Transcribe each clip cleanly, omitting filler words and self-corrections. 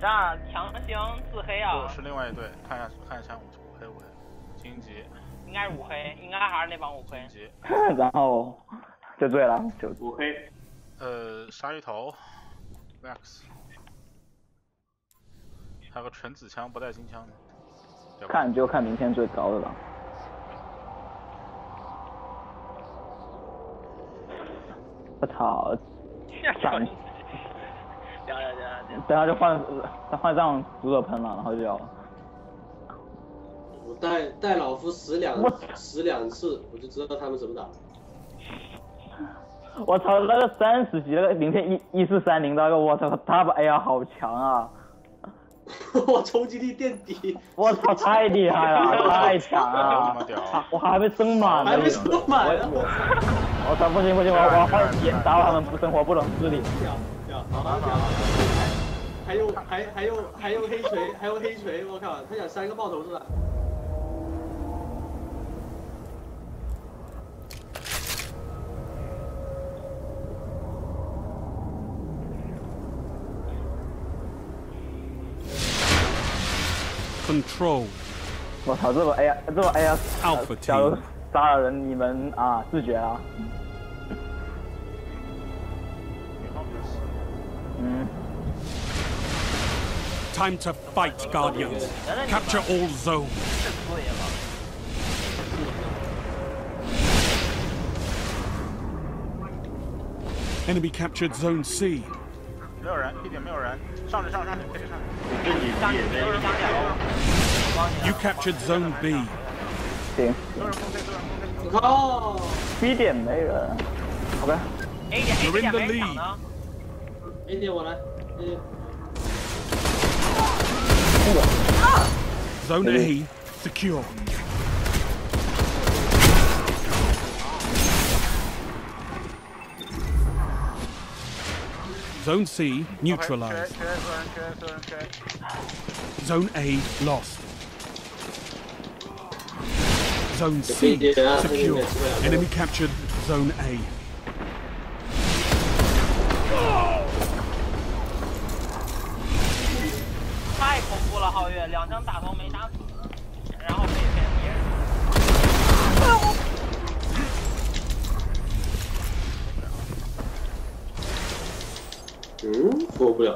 让强行自黑啊！ 是另外一队，看一下五黑五黑，荆棘。 应该是五黑，应该还是那帮五黑。 荆棘。 然后就对了，就五黑。 鲨鱼头 ，Max。还有个纯子枪不带金枪的。 就看明天最高的了。我操！闪！等下就换上毒手喷了，然后就要。 我带老夫死两次，我就知道他们怎么打。 我操，那个30级那个明天1430那个，我操，他把 AR 好强啊！ 我冲击力垫底！ 我操，太厉害了，太强了！我还没升满呢， 还没升满呢！ 我操，不行，我要换眼，打扰他们生活不能自理。 还有黑锤，还有黑锤，我靠，他想3个爆头出来。 Control。 我操，这把 AR， 假如杀了人，你们啊自觉啊。 Time to fight, Guardians. Capture all zones. Enemy captured Zone C. 没有人，一点没有人，上去，可以上去。 You captured Zone B. 行。 我靠 ！B 点没人。OK。 You're in the lead. A 点我来。 Zone A secure. Zone C neutralized. Zone A lost. Zone C secure. Enemy captured Zone A. 太恐怖了，皓月，2枪打头没打死，然后被别人。 过不了。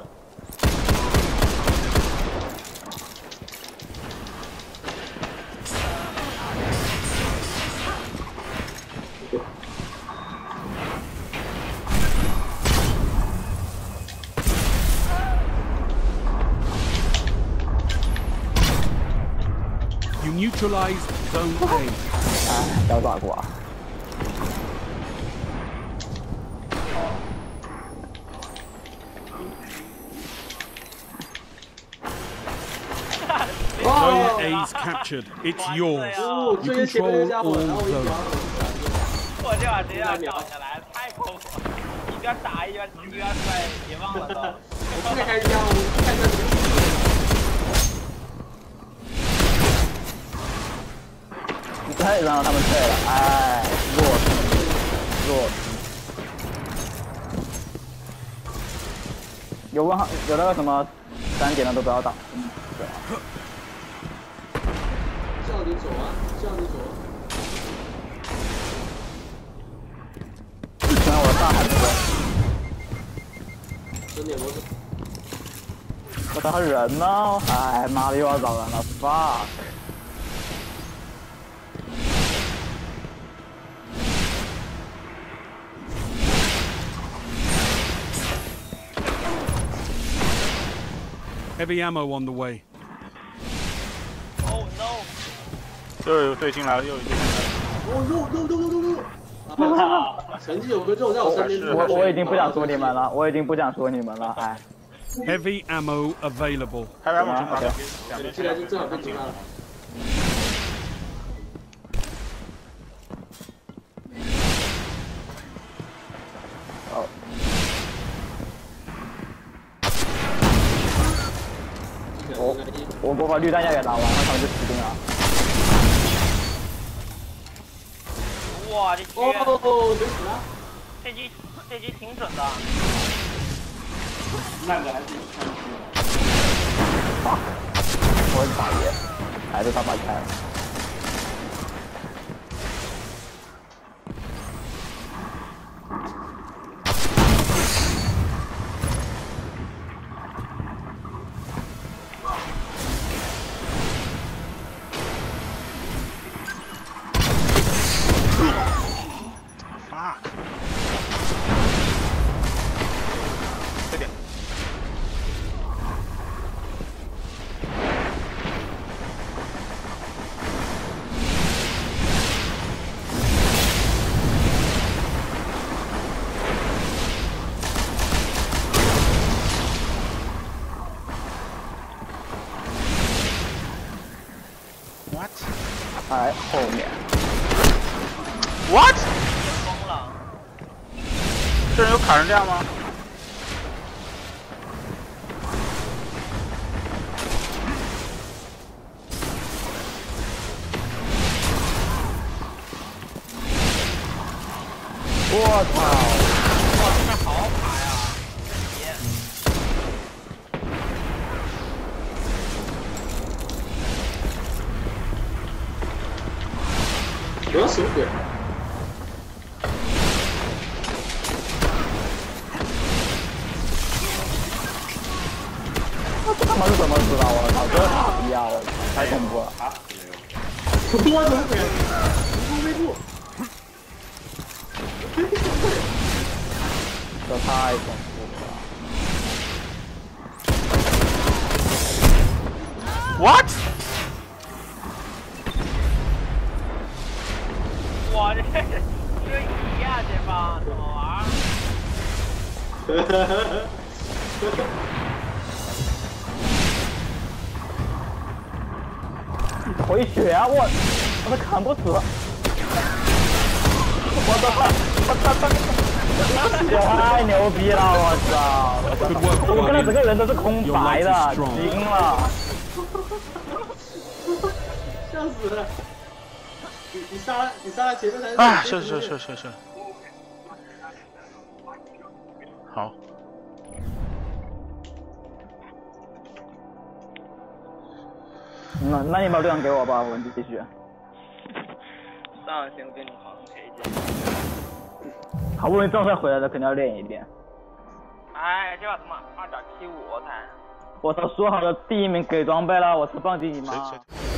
You neutralized Zone A. 小傻瓜。 Zone A's captured. It's yours. You control all zones. 我这把直接要掉下来，太恐怖了！一边打一边摔，别忘了都。 我不开枪，我看这里。 太让他们退了，哎，弱。有那个什么3点的都不要打。对。 叫你走啊！ 虽然我的大还不会。 真点我走。 我打人呢！哎妈的，又要找人了 ，fuck！ Heavy ammo on the way. Oh no！ 又有队进来了，又有队进来了。 哦，成绩有个肉在我身边。 我已经不想说你们了，哎。 Heavy ammo available. Heavy ammo 进来就正好被击了。 我把绿弹药也拿完了，他们就死定了。 哇，这狙！ 哦，没死了。 这狙挺准的。 那个还是我打野，还是他把开了。在后面。 What？ 疯了！ 这人有卡人量吗？ 我操！ 哇，这边好卡呀！ 不要手鬼！ 这他妈是怎么知道？我操，这傻逼啊！我太恐怖了！ 我手鬼！无功没过。 这太恐怖了 ！What？ 哇，这一呀，这帮怎么玩？ 回血啊！我都砍不死！太牛逼了！我操！我看到整个人都是空白的，惊了！ 笑死了！你杀了前面才是。 啊，是。好。 那你把量给我吧，我们继续。 上行，我给你好好赔一下。 好不容易状态回来了，肯定要练一练。 哎，这把他妈2.75我才。 我操，说好的第1名给装备了，我是放第1吗？